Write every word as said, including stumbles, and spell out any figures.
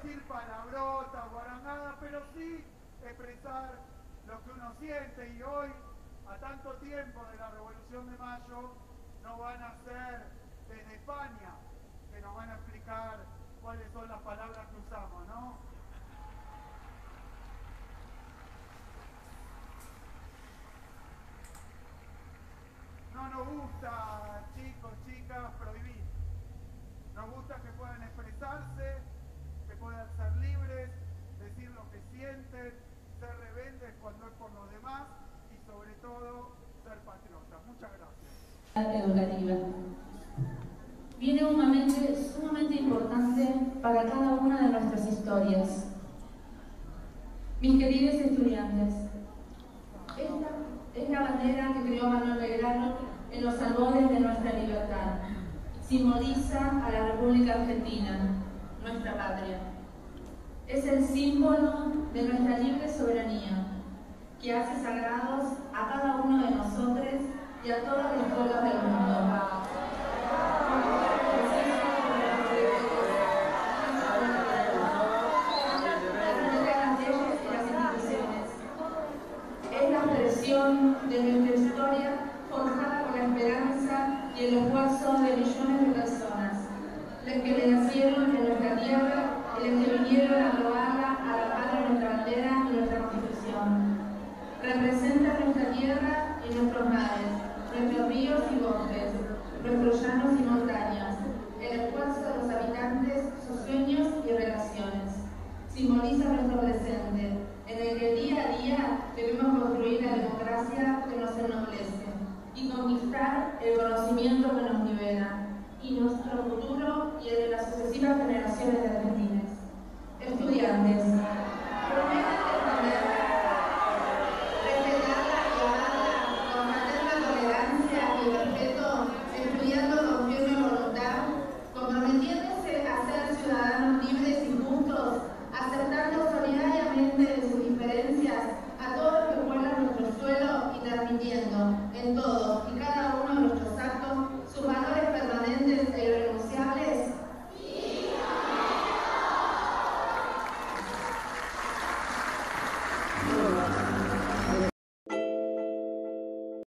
decir palabrotas, guarangadas, pero sí expresar lo que uno siente. Y hoy, a tanto tiempo de la Revolución de Mayo, no van a ser desde España que nos van a explicar cuáles son las palabras que usamos, ¿no? No nos gusta, chicos, chicas, prohibir. Nos gusta que puedan expresarse, que puedan ser libres, decir lo que sienten, ser rebeldes cuando es por los demás y sobre todo ser patriotas. Muchas gracias. Educativa. Viene un momento sumamente importante para cada una de nuestras historias. Mis queridos estudiantes, esta es la bandera que creó Manuel Belgrano en los albores de nuestra libertad. Simboliza a la República Argentina, nuestra patria. Es el símbolo de nuestra libre soberanía, que hace sagrados a cada uno de nosotros y a todos los pueblos del mundo. Es la expresión de nuestra historia forjada con la esperanza y el esfuerzo de millones de personas, las que le nacieron en nuestra tierra y las que vinieron a robarla a la par de nuestra bandera y nuestra Constitución. Representa nuestra tierra y nuestros mares, nuestros ríos y bosques, nuestros llanos y montañas, el esfuerzo de los habitantes, sus sueños y relaciones. Simboliza nuestro presente, en el que día a día debemos construir la democracia que nos ennoblece y conquistar el conocimiento que nos libera, y nuestro futuro y el de las sucesivas generaciones de argentinos. Estudiantes,